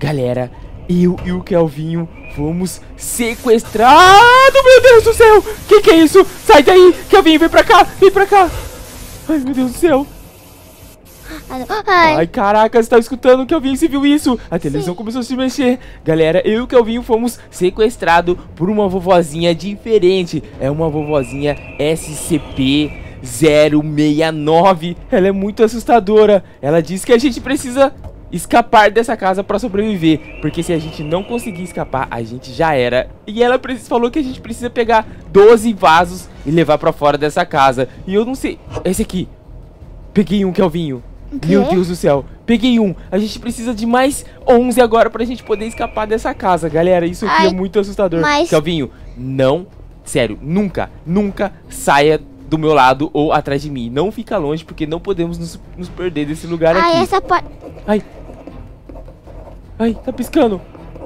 Galera, eu e o Kelvinho fomos sequestrados. Meu Deus do céu. Que é isso? Sai daí, Kelvinho, vem pra cá, vem pra cá. Ai, meu Deus do céu. Ai, caraca, você tá escutando o Kelvinho? Você viu isso? A televisão começou a se mexer. Galera, eu e o Kelvinho fomos sequestrados por uma vovozinha diferente. É uma vovozinha SCP-069. Ela é muito assustadora. Ela disse que a gente precisa escapar dessa casa pra sobreviver, porque se a gente não conseguir escapar, a gente já era. E ela falou que a gente precisa pegar 12 vasos e levar pra fora dessa casa. E eu não sei... Esse aqui. Peguei um, Kelvinho. Meu Deus do céu, peguei um. A gente precisa de mais 11 agora pra gente poder escapar dessa casa. Galera, isso aqui é muito assustador. Kelvinho, não, sério, nunca saia do meu lado ou atrás de mim. Não fica longe, porque não podemos nos perder desse lugar aqui. Essa porta... Ai, tá piscando.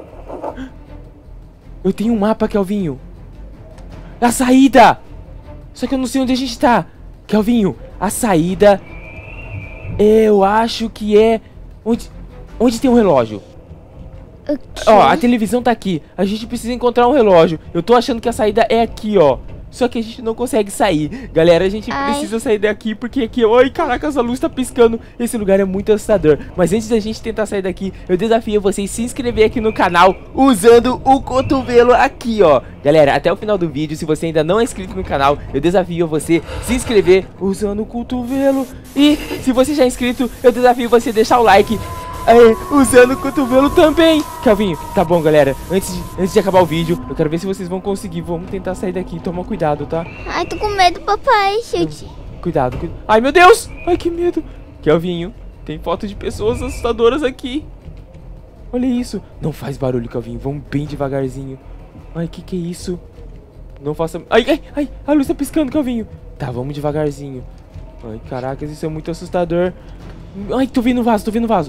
Eu tenho um mapa, Kelvinho. A saída. Só que eu não sei onde a gente tá. Kelvinho, a saída... Eu acho que é... Onde tem um relógio? Ó, a televisão tá aqui. A gente precisa encontrar um relógio. Eu tô achando que a saída é aqui, ó. Só que a gente não consegue sair. Galera, a gente precisa sair daqui, porque aqui... Ai, caraca, essa luz tá piscando. Esse lugar é muito assustador. Mas antes da gente tentar sair daqui, eu desafio vocês a se inscrever aqui no canal usando o cotovelo aqui, ó. Galera, até o final do vídeo, se você ainda não é inscrito no canal, eu desafio você a se inscrever usando o cotovelo. E se você já é inscrito, eu desafio você a deixar o like usando o cotovelo também. Kelvinho, tá bom, galera. Antes de acabar o vídeo, eu quero ver se vocês vão conseguir. Vamos tentar sair daqui. Toma cuidado, tá? Ai, tô com medo, papai. Cuidado. Ai, meu Deus. Ai, que medo. Kelvinho, tem foto de pessoas assustadoras aqui. Olha isso. Não faz barulho, Kelvinho. Vamos bem devagarzinho. Ai, que é isso? Não faça... Ai, a luz tá piscando, Kelvinho. Tá, vamos devagarzinho. Ai, caracas, isso é muito assustador. Ai, tô vendo o vaso,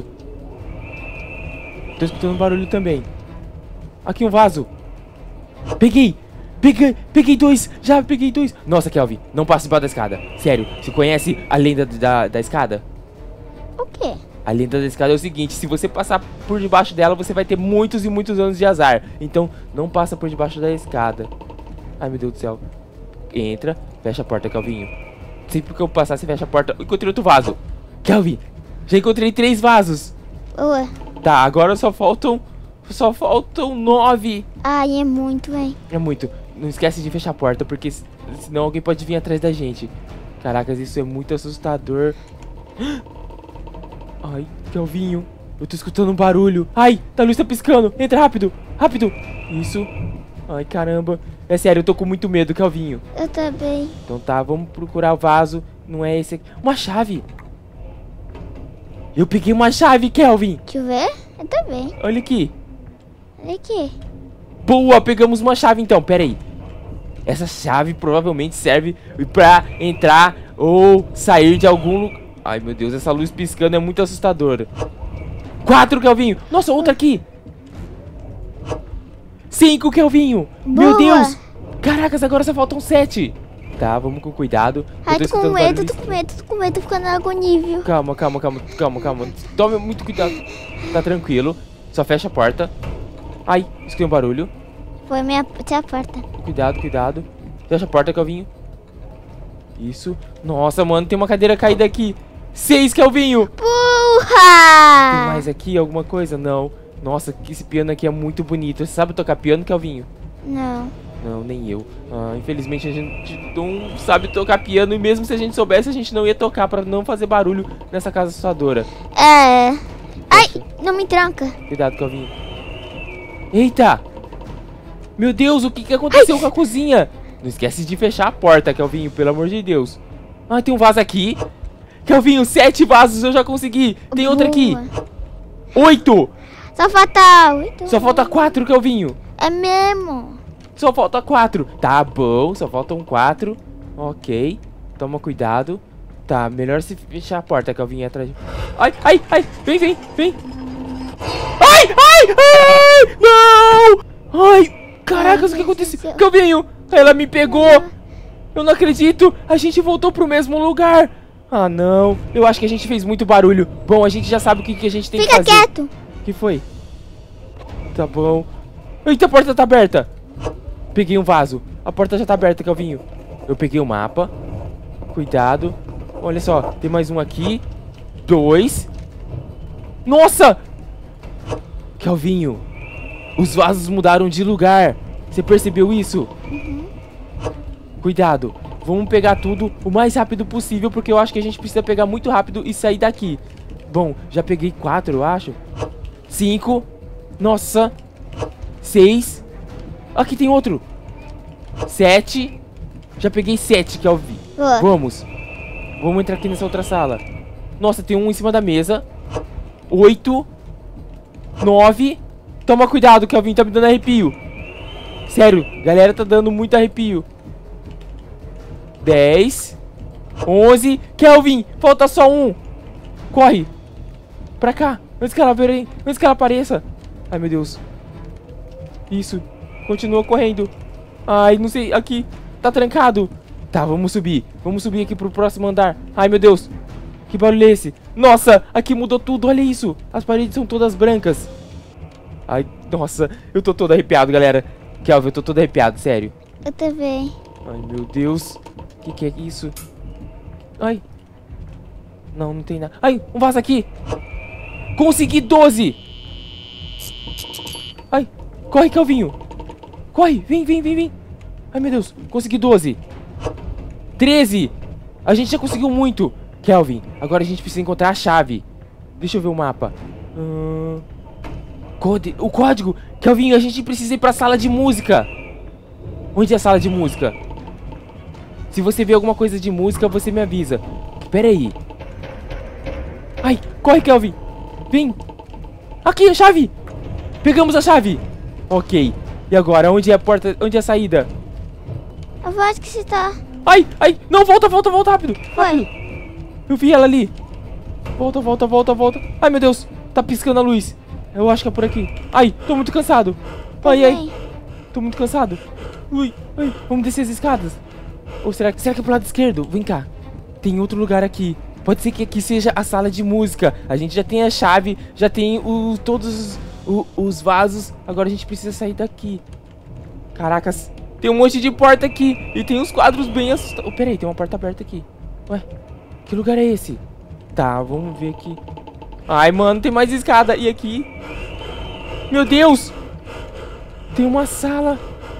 Tô escutando barulho também. Aqui um vaso. Peguei dois. Já peguei dois. Nossa, Kelvin, não passe debaixo da escada. Sério, você conhece a lenda da escada? O quê? A lenda da escada é o seguinte: se você passar por debaixo dela, você vai ter muitos e muitos anos de azar. Então, não passa por debaixo da escada. Ai, meu Deus do céu. Entra, fecha a porta, Kelvinho. Sempre que eu passar, você fecha a porta. Encontrei outro vaso. Kelvin, já encontrei 3 vasos. Ué. Tá, agora só faltam 9. Ai, é muito, hein? É muito. Não esquece de fechar a porta, porque senão alguém pode vir atrás da gente. Caracas, isso é muito assustador. Ai, Kelvinho, eu tô escutando um barulho. Ai, a luz tá piscando. Entra rápido, rápido. Isso. Ai, caramba. É sério, eu tô com muito medo, Kelvinho. Eu também. Então tá, vamos procurar o vaso. Não é esse aqui. Uma chave. Eu peguei uma chave, Kelvin. Deixa eu ver. Eu também. Olha aqui. Olha aqui. Boa, pegamos uma chave então. Pera aí. Essa chave provavelmente serve pra entrar ou sair de algum lugar. Ai, meu Deus, essa luz piscando é muito assustadora. 4, Kelvinho. Nossa, outra aqui. 5, Kelvinho. Boa. Meu Deus. Caracas, agora só faltam 7. Tá, vamos com cuidado. Ai, tô com medo, tô com medo, tô ficando agonível. Calma. Tome muito cuidado. Tá tranquilo. Só fecha a porta. Ai, escutei um barulho. Foi a porta. Cuidado. Fecha a porta, Kelvinho. Isso. Nossa, mano, tem uma cadeira caída aqui. 6, Kelvinho. Porra! Tem mais aqui, alguma coisa? Não. Nossa, esse piano aqui é muito bonito. Você sabe tocar piano, Kelvinho? Não. Não, nem eu. Infelizmente a gente não sabe tocar piano. E mesmo se a gente soubesse, a gente não ia tocar pra não fazer barulho nessa casa assustadora. É. Ai, não me tranca. Cuidado, Kelvinho. Eita! Meu Deus, o que aconteceu com a cozinha? Não esquece de fechar a porta, Kelvinho, pelo amor de Deus. Ah, tem um vaso aqui. Kelvinho, 7 vasos eu já consegui. Tem outra aqui. 8. Só falta 8. Só falta 4, Kelvinho. É mesmo. Só falta 4. Tá bom, só faltam 4. Ok. Toma cuidado. Tá, melhor se fechar a porta, Kelvinho, atrás. Ai. Vem. Ai. Não. Ai, caracas, o que aconteceu? Kelvinho, ela me pegou. Eu não acredito. A gente voltou pro mesmo lugar. Ah, não. Eu acho que a gente fez muito barulho. Bom, a gente já sabe o que a gente tem que fazer. Fica quieto. O que foi? Tá bom. Eita, a porta tá aberta. Peguei um vaso. A porta já tá aberta, Kelvinho. Eu peguei o mapa. Cuidado. Olha só, tem mais um aqui. 2. Nossa! Kelvinho, os vasos mudaram de lugar. Você percebeu isso? Cuidado. Vamos pegar tudo o mais rápido possível, porque eu acho que a gente precisa pegar muito rápido e sair daqui. Bom, já peguei 4, eu acho. 5. Nossa. 6. Aqui tem outro. 7. Já peguei 7, Kelvin. Vamos. Vamos entrar aqui nessa outra sala. Nossa, tem um em cima da mesa. 8. 9. Toma cuidado, Kelvin, tá me dando arrepio. Sério, galera, tá dando muito arrepio. 10. 11. Kelvin, falta só um. Corre. Pra cá. Antes que ela veja, antes que ela apareça. Ai, meu Deus. Isso. Continua correndo. Ai, não sei. Aqui. Tá trancado. Tá, vamos subir. Vamos subir aqui pro próximo andar. Ai, meu Deus. Que barulho é esse? Nossa, aqui mudou tudo. Olha isso. As paredes são todas brancas. Ai, nossa. Eu tô todo arrepiado, galera. Kelvin, eu tô todo arrepiado, sério. Eu também. Ai, meu Deus. O que é isso? Ai. Não, não tem nada. Ai, um vaso aqui. Consegui 12. Ai, corre, Kelvinho. Corre, vem, vem, vem, vem. Ai, meu Deus, consegui 12. 13. A gente já conseguiu muito. Kelvin, agora a gente precisa encontrar a chave. Deixa eu ver o mapa. O código. Kelvinho, a gente precisa ir pra sala de música. Onde é a sala de música? Se você vê alguma coisa de música, você me avisa. Pera aí. Ai, corre, Kelvin. Vem. Aqui, a chave. Pegamos a chave. Ok. E agora, onde é a porta? Onde é a saída? Eu acho que você tá... Ai, ai. Não, volta, volta, volta, rápido. Foi. Eu vi ela ali. Volta, volta, volta, volta. Ai, meu Deus. Tá piscando a luz. Eu acho que é por aqui. Ai, tô muito cansado. Ai, ai. Tô muito cansado. Ui, ai. Vamos descer as escadas. Ou será que é pro lado esquerdo? Vem cá. Tem outro lugar aqui. Pode ser que aqui seja a sala de música. A gente já tem a chave. Já tem todos os vasos. Agora a gente precisa sair daqui. Caracas. Tem um monte de porta aqui. E tem uns quadros bem assustadores. Oh, pera aí, tem uma porta aberta aqui. Ué, que lugar é esse? Tá, vamos ver aqui. Ai, mano, tem mais escada. E aqui? Meu Deus! Tem uma sala.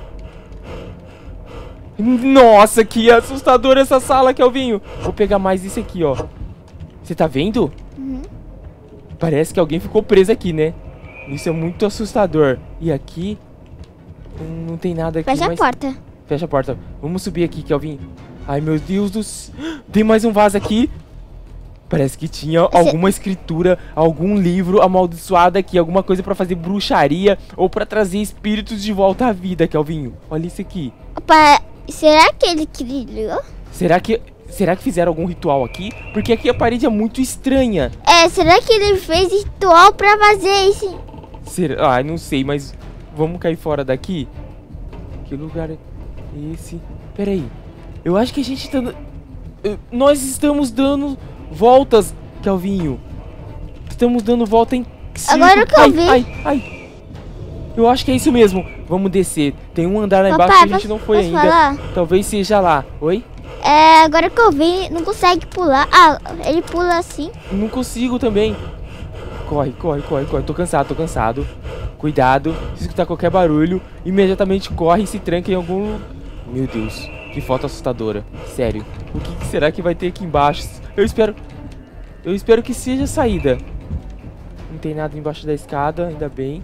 Nossa, que assustadora essa sala, Kelvinho. Vou pegar mais isso aqui, ó. Você tá vendo? Uhum. Parece que alguém ficou preso aqui, né? Isso é muito assustador. E aqui? Não tem nada aqui. Fecha a porta. Fecha a porta. Vamos subir aqui, Kelvin. Ai, meu Deus do céu. Tem mais um vaso aqui. Parece que tinha alguma escritura, algum livro amaldiçoado aqui. Alguma coisa pra fazer bruxaria ou pra trazer espíritos de volta à vida, Kelvinho. Olha isso aqui. Opa, será que ele criou? Será que fizeram algum ritual aqui? Porque aqui a parede é muito estranha. Será que ele fez ritual pra fazer isso? Será? Ai, não sei, mas vamos cair fora daqui? Que lugar é esse? Pera aí. Eu acho que a gente tá... Nós estamos dando voltas, Kelvinho. Estamos dando volta em círculo. Agora que eu vi. Ai. Eu acho que é isso mesmo. Vamos descer. Tem um andar lá embaixo que a gente não foi ainda. Falar? Talvez seja lá. Oi? Agora que eu vi, não consegue pular. Ah, ele pula assim. Não consigo também. Corre. Tô cansado. Cuidado. Se escutar qualquer barulho, imediatamente corre e se tranca em algum lugar. Meu Deus, que foto assustadora. Sério. O que será que vai ter aqui embaixo? Eu espero que seja a saída. Não tem nada embaixo da escada, ainda bem.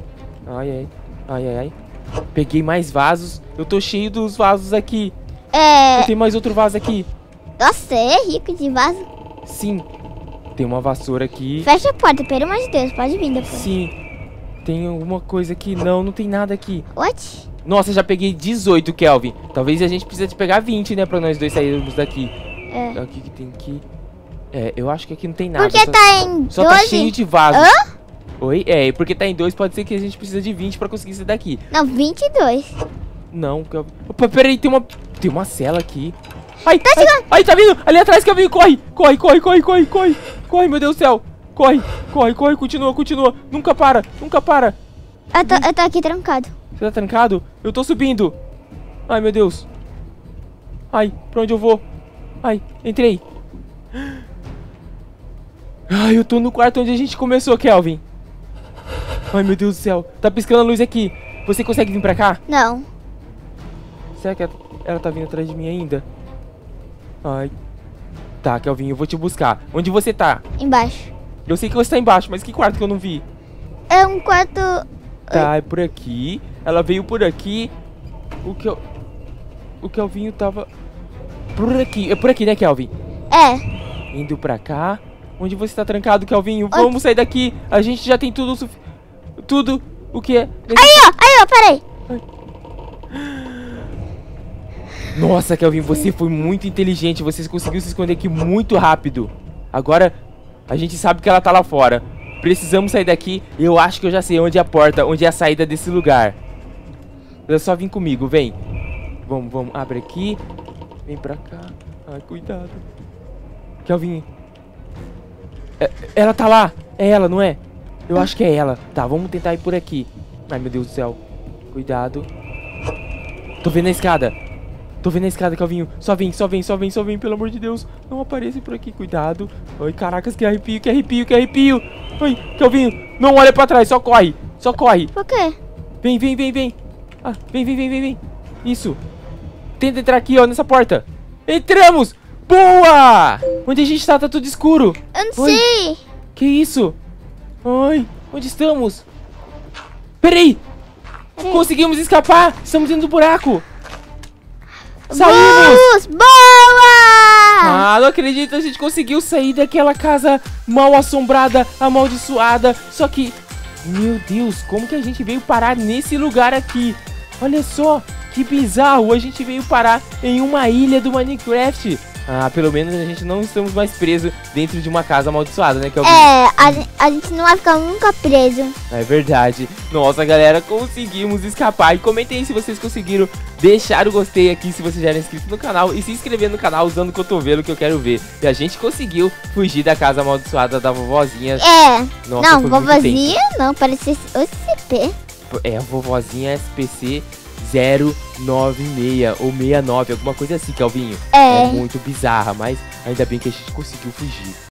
Ai. Peguei mais vasos. Eu tô cheio dos vasos aqui. Tem mais outro vaso aqui. Nossa, é rico de vaso. Sim. Tem uma vassoura aqui. Fecha a porta, pelo amor de Deus, pode vir depois. Sim. Tem alguma coisa aqui. Não tem nada aqui. What? Nossa, já peguei 18, Kelvin. Talvez a gente precise de pegar 20, né? Pra nós dois sairmos daqui. O que tem aqui? Eu acho que aqui não tem nada. Porque tá em 12? Só tá cheio de vasos. Hã? Oi? Porque tá em 2, pode ser que a gente precise de 20 pra conseguir sair daqui. Não, 22. Não, Kelvin. Opa, peraí, tem uma cela aqui. Ai, tá chegando. Ai, tá vindo. Ali atrás, Kelvin, corre. Corre, meu Deus do céu. Corre, continua. Nunca para. Eu tô aqui trancado. Você tá trancado? Eu tô subindo. Ai, meu Deus. Ai, pra onde eu vou? Ai, entrei. Ai, eu tô no quarto onde a gente começou, Kelvin. Ai, meu Deus do céu. Tá piscando a luz aqui. Você consegue vir pra cá? Não. Será que ela tá vindo atrás de mim ainda? Ai. Tá, Kelvin, eu vou te buscar. Onde você tá? Embaixo. Eu sei que você tá embaixo, mas que quarto que eu não vi? É um quarto... Tá, é por aqui. Ela veio por aqui. O Kelvinho tava... Por aqui. É por aqui, né, Kelvin? É. Indo pra cá. Onde você tá trancado, Kelvinho? Vamos sair daqui. A gente já tem tudo tudo o que é. Aí, ó, peraí. Nossa, Kelvin, você foi muito inteligente. Você conseguiu se esconder aqui muito rápido. Agora, a gente sabe que ela tá lá fora. Precisamos sair daqui. Eu acho que eu já sei onde é a porta, onde é a saída desse lugar. É só vir comigo, vem. Vamos, abre aqui. Vem pra cá. Ai, cuidado. Kelvin. Ela tá lá. É ela, não é? Eu acho que é ela. Tá, vamos tentar ir por aqui. Ai, meu Deus do céu. Cuidado. Tô vendo a escada. Tô vendo a escada, Kelvinho. Só vem, pelo amor de Deus. Não aparece por aqui, cuidado. Ai, caracas, que arrepio. Ai, Kelvinho, não olha pra trás, só corre. Por quê? Vem. Ah, vem. Isso. Tenta entrar aqui, ó, nessa porta. Entramos! Boa! Onde a gente tá? Tá tudo escuro. Eu não sei. Que isso? Ai, onde estamos? Peraí! Conseguimos escapar! Estamos dentro do buraco! Saímos! Boa! Ah, não acredito, a gente conseguiu sair daquela casa mal assombrada, amaldiçoada. Só que, meu Deus, como que a gente veio parar nesse lugar aqui? Olha só, que bizarro, a gente veio parar em uma ilha do Minecraft. Ah, pelo menos a gente não estamos mais presos dentro de uma casa amaldiçoada, né? A gente não vai ficar nunca preso. É verdade. Nossa, galera, conseguimos escapar. E comentem aí se vocês conseguiram deixar o gostei aqui, se você já era inscrito no canal. E se inscrever no canal usando o cotovelo que eu quero ver. E a gente conseguiu fugir da casa amaldiçoada da vovozinha. Nossa, não, vovozinha não, parece OCP. É, a vovozinha SPC 096 ou 69, alguma coisa assim, Kelvinho. É muito bizarra, mas ainda bem que a gente conseguiu fugir.